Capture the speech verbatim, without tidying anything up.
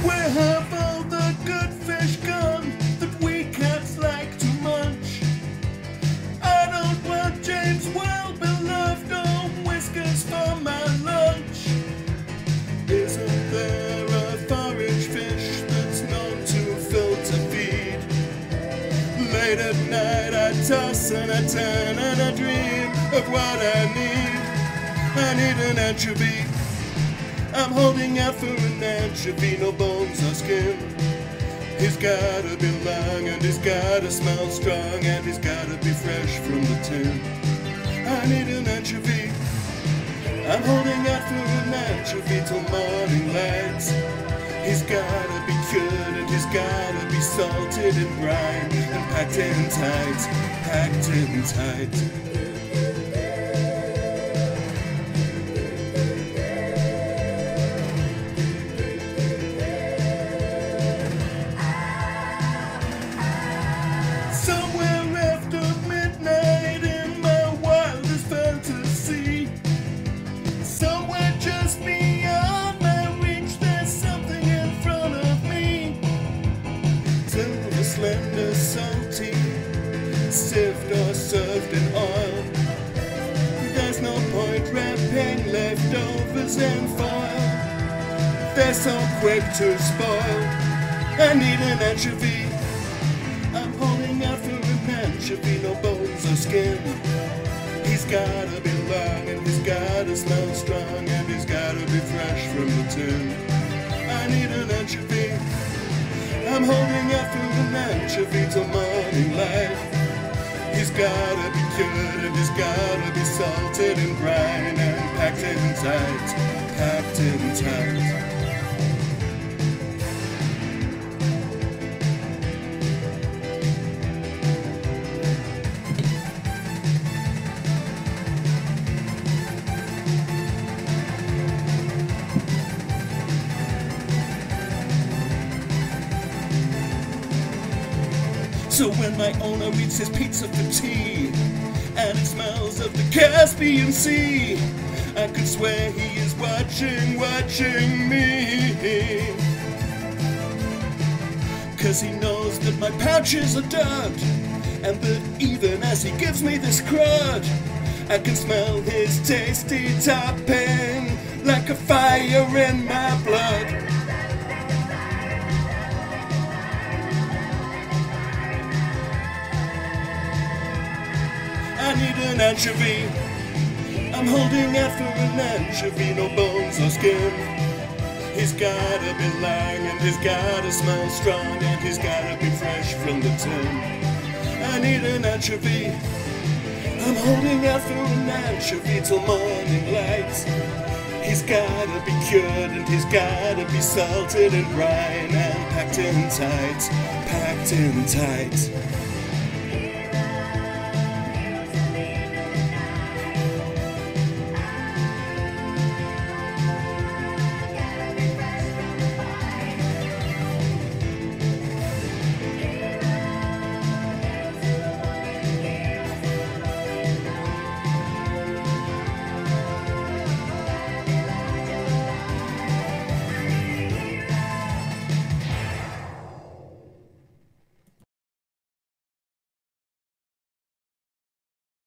Where have all the good fish gone that we cats like to munch? I don't want James Wellbeloved or Whiskas for my lunch. Isn't there a forage fish that's known to filter feed? Late at night I toss and I turn and I dream of what I need. I need an anchovy. I'm holding out for an anchovy, no bones or skin. He's gotta be long and he's gotta smell strong and he's gotta be fresh from the tin. I need an anchovy. I'm holding out for an anchovy till morning lights. He's gotta be cured and he's gotta be salted in brine and packed in tight, packed in tight. Somewhere after midnight in my wildest fantasy, somewhere just beyond my reach, there's something in front of me. Till the slender, salty, sieved or served in oil. There's no point wrapping leftovers in foil. They're so quick to spoil. I need an anchovy. I'm holding out for an anchovy, no bones or skin. He's gotta be long and he's gotta smell strong and he's gotta be fresh from the tin. I need an anchovy. I'm holding out for an anchovy till morning light. He's gotta be cured and he's gotta be salted in brine and packed in tight, packed in tight. So when my owner eats his pizza for tea, and it smells of the Caspian Sea, I could swear he is watching, watching me. Cause he knows that my pouches are dirt, and that even as he gives me this crud, I can smell his tasty topping like a fire in my blood. I need an anchovy. I'm holding out for an anchovy, no bones or skin. He's gotta be long and he's gotta smell strong and he's gotta be fresh from the tin. I need an anchovy. I'm holding out for an anchovy till morning light. He's gotta be cured and he's gotta be salted in brine and packed in tight, packed in tight.